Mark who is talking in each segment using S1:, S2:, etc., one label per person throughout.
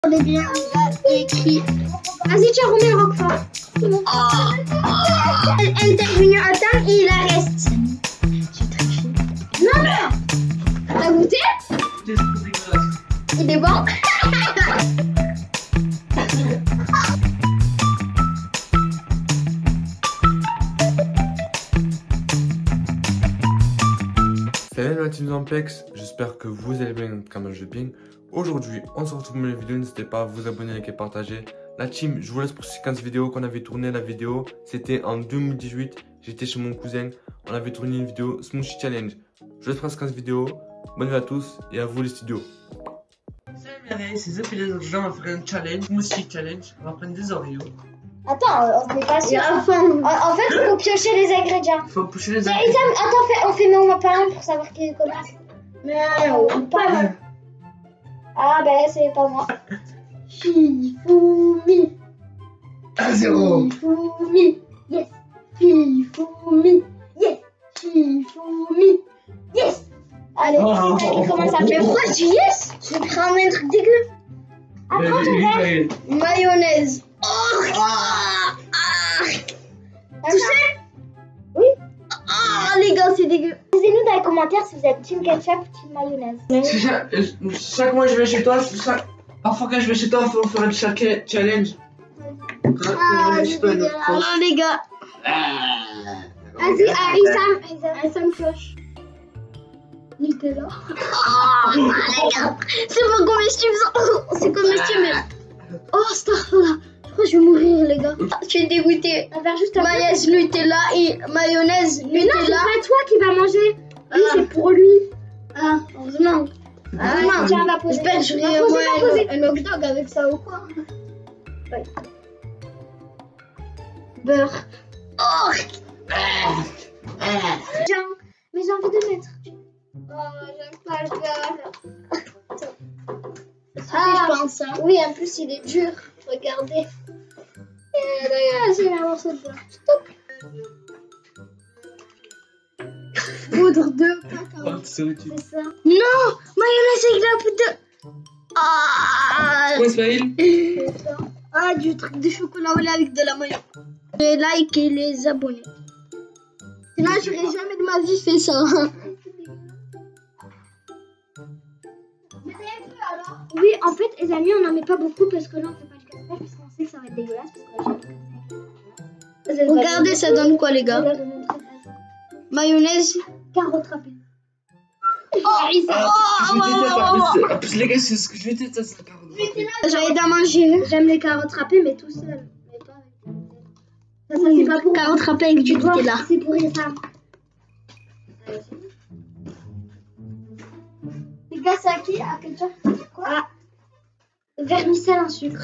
S1: On est bien, écrit. Vas-y, tu remets le roquefort. Elle t'a venu à temps et il la reste. Non, mais. T'as goûté? Il est bon.
S2: Salut la team Zamplex, j'espère que vous allez bien comme je vais bien. Aujourd'hui, on se retrouve pour une vidéo, n'hésitez pas à vous abonner, liker et partager. La team, je vous laisse pour ces 15 vidéos qu'on avait tourné. La vidéo, c'était en 2018, j'étais chez mon cousin, on avait tourné une vidéo Smoothie Challenge. Je vous laisse pour ces 15 vidéos, bonne nuit à tous et à vous les studios.
S3: Salut, c'est Zep et les autres gens, on va faire un challenge, Smoothie Challenge, on va prendre des Oreos.
S1: Attends, on n'est pas sûr. En fait, il faut piocher les ingrédients.
S3: Il faut pousser les
S1: ingrédients. Attends, on fait mon parent pour savoir qui commence. Non, pas. Ah, ben, c'est pas moi. Fifoumi.
S3: 1-0.
S1: Fifoumi. Yes. Fifoumi. Yes. Fifoumi. Yes. Allez, c'est ça qui commence à faire. Mais pourquoi je dis yes? Je vais prendre un truc dégueu. Après, je vais mayonnaise. Oh, tu sais? Oui. Ah, les gars, c'est dégueu. Dites-nous dans les commentaires si vous êtes team ketchup ou team mayonnaise.
S3: Chaque mois je vais chez toi, parfois quand je vais chez toi, on fait un challenge.
S1: Ah, les gars. Vas-y, Issam cloche. Nutella. Ah, les gars. C'est pas comestible, ça. C'est comestible, mais. Oh, Starfall. Je crois que je vais mourir, les gars. Je suis dégoûtée. On va faire juste un mayonnaise, Nutella et mayonnaise, Nutella. Non, c'est pas toi qui vas manger. Lui, c'est pour lui. Ah, heureusement. Ah, tiens, on va poser. J'espère que je vais un hot dog avec ça ou quoi. Ouais. Beurre. Oh. Mais j'ai envie de mettre. Oh, j'aime pas le beurre. Ah, je pense. Hein. Oui, en plus, il est dur. Regardez. J'ai un morceau de beurre. Stop. Poudre de cacao. C'est ça. Non, mayonnaise avec la poudre de. Ah.
S3: Quoi, Ismaël?
S1: Ah, du truc de chocolat au lait avec de la mayo. Et like et les abonnés. Sinon, j'aurais jamais de ma vie fait ça. Oui, en fait, les amis, on n'en met pas beaucoup parce que là, on fait pas du gaspillage parce qu'on sait que ça va être dégueulasse. Regardez, ça donne quoi, les gars? Mayonnaise, carotte râpée.
S3: En plus, les gars, c'est ce que je vais tester, ça, c'est la carotte râpée.
S1: J'avais d'en manger. J'aime les carottes râpées, mais tout seul. Mais pas avec. Ça, c'est pas pour carottes râpées avec du Nutella. C'est pour les femmes. Les gars, c'est à qui? À quel genre? Quoi? Ah. Vermicelle en sucre.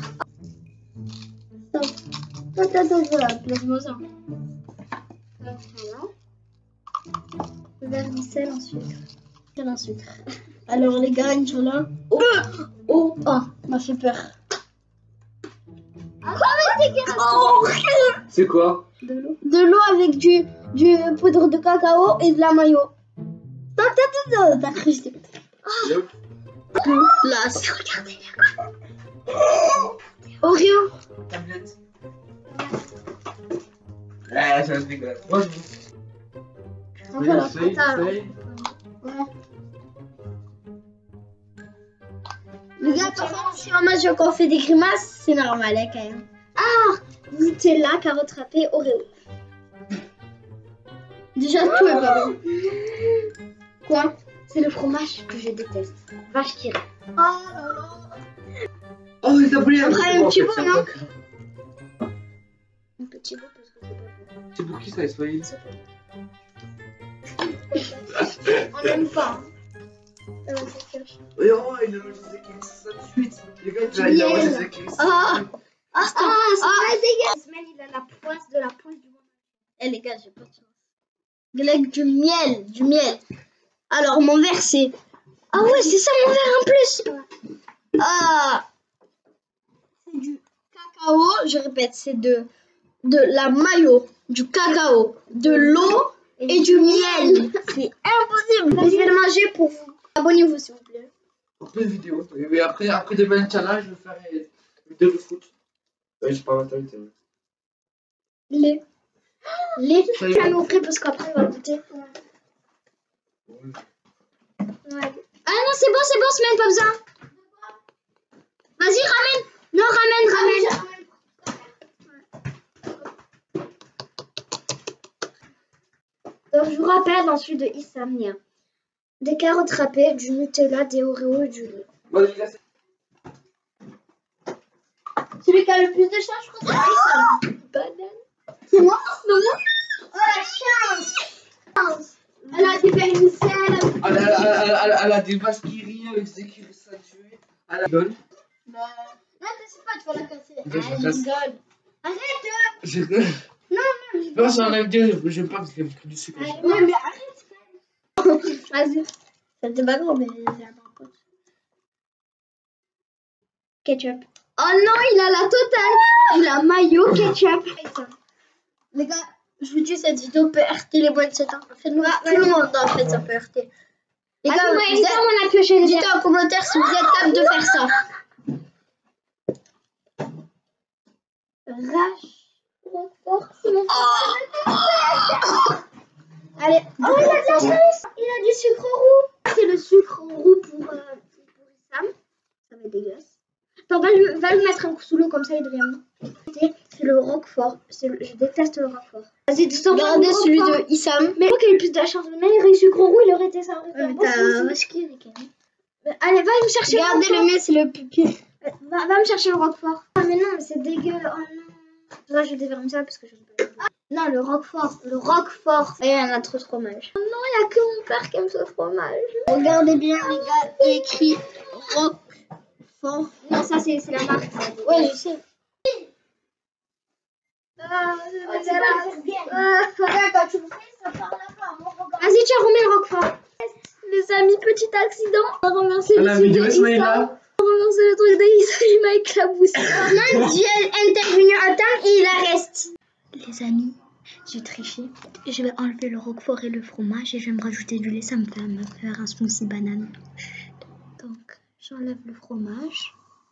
S1: Stop. Attends, place-moi ça. Voilà. Vermicelle en sucre. Alors les gars, Inch'Allah. Oh, m'a fait peur.
S3: C'est quoi?
S1: De l'eau avec du poudre de cacao et de la mayo. T'as cru que c'était. Glace. Regardez. Oreo.
S3: Tablette. Ah, ça va être dégueulasse. Moi,
S1: Voilà,
S3: ouais.
S1: Les gars, parfois, si on mange qu'on fait des grimaces, c'est normal, hein, quand même. Ah, Nutella, carotte râpée, Oreo. Déjà, tout est pas bon. Quoi? C'est le fromage que je déteste. Vache qui rit.
S3: Oh, il t'a pris un
S1: petit bout, non? Un petit bout parce que c'est pas bon.
S3: C'est pour qui ça, Ismaël?
S1: On n'aime pas.
S3: Oui, oh, il a mangé ses écrits, c'est ça de suite. Les gars, il a mangé ses écrits.
S1: C'est pas dégueulasse. Ismaël, il a la poisse de la poisse du monde. Eh les gars, j'ai pas de chance. Avec du miel. Alors, mon verre, c'est... Ah ouais, c'est ça mon verre en plus. Ah. C'est du cacao, je répète, c'est de la mayo, du cacao, de l'eau et du miel. C'est impossible. Je vais le manger pour vous. Abonnez-vous, s'il vous plaît.
S3: pour deux vidéos. Et après demain, Inch'Allah, je vais faire une vidéo de foot. Ouais, j'ai pas ma tête.
S1: Les. Tu vas m'ouvrir parce qu'après, on va goûter. Ouais. Ah non, c'est bon, semaine, pas besoin. Vas-y, ramène. Non, ramène. Donc, je vous rappelle, ensuite de Issam, il y a des carottes râpées, du Nutella, des Oreos et du lait. Celui qui a le plus de chance, je crois, c'est Issam. Banane. C'est moi? Non, moi? Oh, la chance. Elle a des vermicelles.
S3: Elle a des vaches qui rient avec des écrits saturés. Elle rigole.
S1: Non, t'essaies pas, tu vas la casser.
S3: Je
S1: rigole. Arrête.
S3: Je rigole. Non, j'en aime bien, j'aime pas parce qu'il y a du sucre.
S1: Ouais, mais arrête. Vas-y. Ça te pas gros, mais c'est un pote. Ketchup. Oh non, il a la totale. Il a mayo, ketchup. Les gars, je vous dis, cette vidéo peut heurter les moins de 7 ans. Faites-nous tout le monde, en fait, ça peut heurter. Les gars, on a pioché les dites en commentaire si vous êtes capable de faire ça. Allez. Oh, il a de la chance. Il a du sucre roux. C'est le sucre roux pour Issam. Ça va être dégueulasse. Attends, va le mettre un coup sous l'eau comme ça, il devient. C'est le roquefort. Je déteste le roquefort. Vas-y, regardez celui de Issam. Mais moi qui ai eu plus de la chance, le meilleur sucre roux, il aurait été ça. Allez, va me chercher. Regardez, le mien, c'est le pipi. Va me chercher le roquefort. Ah, mais non, mais c'est dégueu. Oh non. Là, je vais déverrouiller ça parce que je ne sais pas. Non, le roquefort. Et il y en a trop de fromage. Oh non, il n'y a que mon père qui aime ce fromage. Regardez bien, les gars, il est écrit roquefort. Non, ça, c'est la marque. Ouais, je sais. Vas-y, tiens, remets le roquefort. Les amis, petit accident. On va remercier
S3: la vidéo, Ismaïla.
S1: C'est le truc d'Ismaïla avec la bousse. Même si elle intervenu à temps, il la reste. Les amis, j'ai triché. Je vais enlever le roquefort et le fromage et je vais me rajouter du lait. Ça me fait me faire un smoothie banane. Donc, j'enlève le fromage.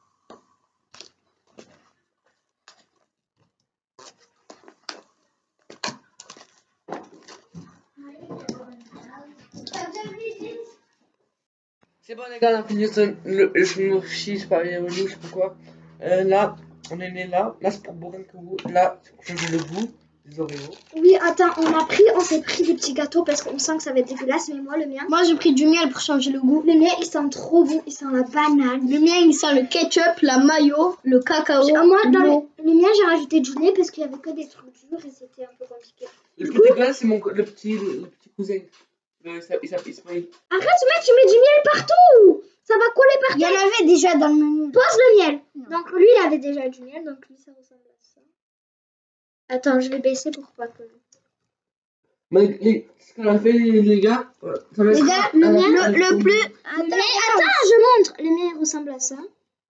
S3: C'est bon les gars, on a fini le smoothie, c'est pas bien, je sais pas quoi. Là, on est né là. Là, c'est pour boire un coup. Là, c'est pour changer le goût des Oreos.
S1: Oui, attends, on s'est pris des petits gâteaux parce qu'on sent que ça va être dégueulasse. Mais moi, le mien. Moi, j'ai pris du miel pour changer le goût. Le mien, il sent trop bon. Il sent la banane. Le mien, il sent le ketchup, la mayo, le cacao. Moi, dans le mien, j'ai rajouté du lait parce qu'il y avait que des trucs durs et c'était un peu compliqué.
S3: Le plus dégueulasse, c'est le petit cousin. Il s'appelle Ismaïl.
S1: Arrête, mec, tu mets du miel partout. Ça va coller partout. Il y en avait déjà dans le menu. Pose le miel. Non. Donc, lui, il avait déjà du miel. Donc, lui, ça ressemble à ça. Attends, je vais baisser pour pas que...
S3: Mais ce qu'on a fait, les gars...
S1: Les gars, le mien, le plus... Attends, je montre. Le mien, il ressemble à ça.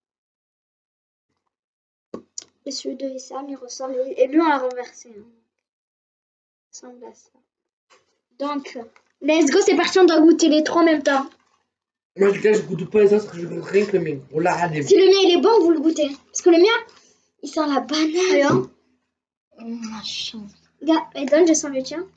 S1: Et celui de Issam, il ressemble... Et lui, on l'a renversé. Hein. Il ressemble à ça. Donc... Let's go, c'est parti, on doit goûter les trois en même temps.
S3: Moi, les gars, je goûte pas les autres, je goûte rien que le mien. On l'a radé.
S1: Si le mien il est bon, vous le goûtez. Parce que le mien, il sent la banane. La chance. Regarde, et donne, je sens le tien.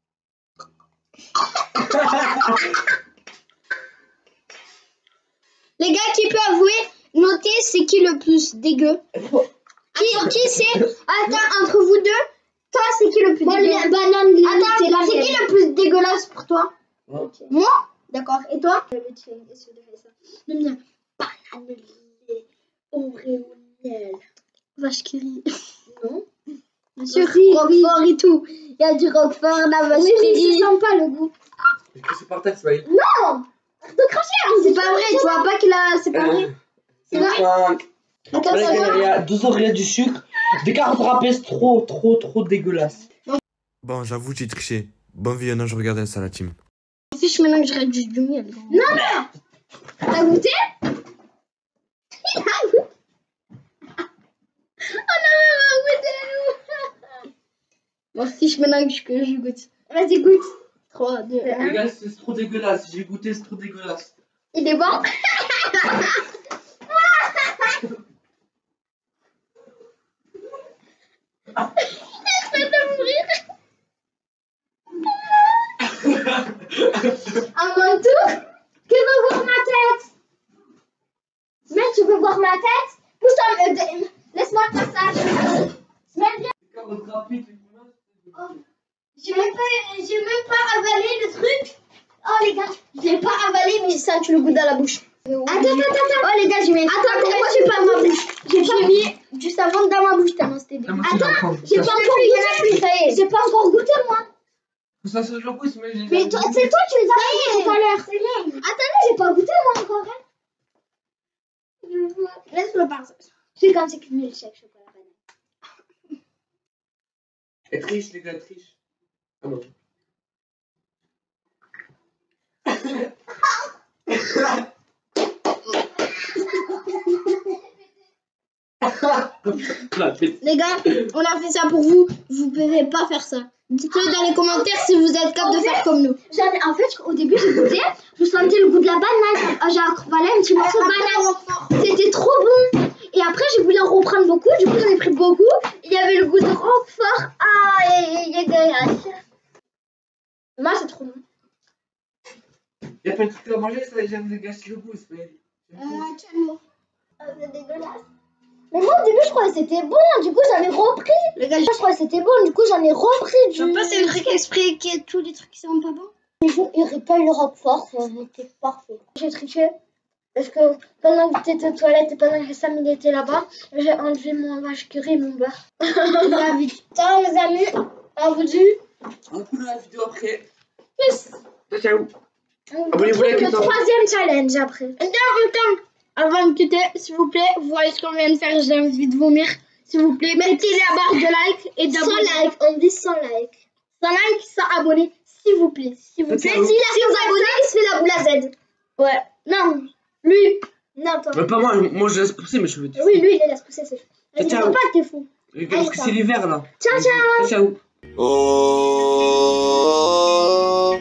S1: Les gars, qui peut avouer, notez c'est qui le plus dégueu. Qui c'est? Attends, entre vous deux. Toi, c'est qui le plus dégueulasse? Banane, attends, c'est qui le plus dégueulasse pour toi? Okay. Moi? D'accord. Et toi? Le tien, essaye de faire ça. Le mien, banane, lait, Oreo, miel. Vache qui rit. Non. Sur roquefort et tout. Il y a du roquefort, la vache qui rit. Je sens pas le goût.
S3: C'est par terre, Ismaïl.
S1: Non! Arrête de cracher! C'est pas vrai, tu vois pas qu'il a... C'est pas vrai.
S3: C'est vrai. Attends, il y a 2 Oreos du sucre. Des carottes râpées, c'est trop dégueulasse.
S2: Bon, j'avoue, j'ai triché. Bon visionnage, je regardais ça, la team.
S1: Je fiche maintenant que je réduis du miel. Non, mais t'as goûté? Il a goûté. On a même goûté, nous. Bon, fiche maintenant que je goûte. Vas-y, goûte. 3, 2, 1.
S3: Les gars, c'est trop dégueulasse. J'ai goûté, c'est trop dégueulasse.
S1: Il est bon? À mon tour, qui veut voir ma tête? Mais tu veux voir ma tête? Pousse-toi, laisse-moi le passage. Smaine, viens. Oh, j'ai même pas avalé le truc. Oh les gars, je l'ai pas avalé, mais ça tue le goût dans la bouche. Attends. Oh les gars, j'ai mis. Attends, pourquoi j'ai pas ma bouche? J'ai mis juste avant dans ma bouche tellement c'était dégueu. Attends, j'ai pas encore goûté. Ça y est, j'ai pas encore goûté moi.
S3: Ça se joue plus,
S1: Mais toi, c'est toi, tu les as fait tout à l'heure. Attendez, j'ai pas goûté moi encore. Hein. Laisse-le passer. C'est quand c'est que milkshake chocolat banane.
S3: Elle triche, les gars, triche. Ah non.
S1: Les gars, on a fait ça pour vous. Vous pouvez pas faire ça. Dites-le dans les commentaires si vous êtes capable de faire comme nous. En fait, au début, j'ai goûté. Je sentais le goût de la banane. J'ai avalé un petit morceau de banane. C'était trop bon. Et après, j'ai voulu en reprendre beaucoup. Du coup, j'en ai pris beaucoup. Il y avait le goût de Roquefort. Ah, il est dégueulasse. Moi, c'est trop bon.
S3: Il y a pas de truc à manger, ça j'aime de gâcher le goût.
S1: Tellement. C'est dégueulasse. Mais moi au début je croyais que c'était bon, du coup j'en ai repris. Les gars, je croyais que c'était bon, du coup j'en ai repris. Je sais pas, c'est le truc exprès qu'il y a tous les trucs qui sont pas bons. Il répète le Roquefort, c'était parfait. J'ai triché parce que pendant que j'étais aux toilettes et pendant que Sam il était là-bas, j'ai enlevé mon vache qui rit, mon beurre. Ciao les amis, à vous deux.
S3: On coupe la vidéo après.
S1: Peace.
S3: Ciao.
S1: On
S3: Abonnez-vous,
S1: retrouve
S3: likez,
S1: le troisième challenge après. Attends. Avant de quitter, s'il vous plaît, vous voyez ce qu'on vient de faire, j'ai envie de vomir. S'il vous plaît, mettez la barre de like et d'abonner. 100 likes, on dit 100 likes. 100 likes, 100 abonnés, s'il vous plaît. S'il vous plaît. S'il a 100 abonnés, il se fait la boule à Z. Ouais. Non, lui. Non, toi.
S3: Mais pas moi, moi je laisse pousser mes cheveux.
S1: Oui, lui, il les laisse pousser ses cheveux. Il ne
S3: Ciao.
S1: faut pas, t'es fou.
S3: Parce que c'est l'hiver là.
S1: Ciao.
S3: Ciao.
S4: Oh,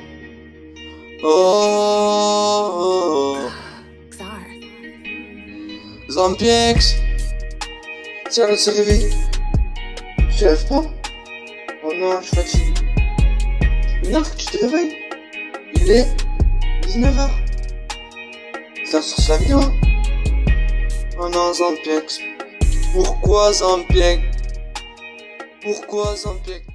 S4: Zampiex, tiens, on se réveille. Tu lèves pas? Oh non, je suis fatigué. Non, faut que tu te réveilles. Il est 19h. Ça sur sa vidéo. Oh non, Zampiex. Pourquoi Zampiex? Pourquoi Zampiex?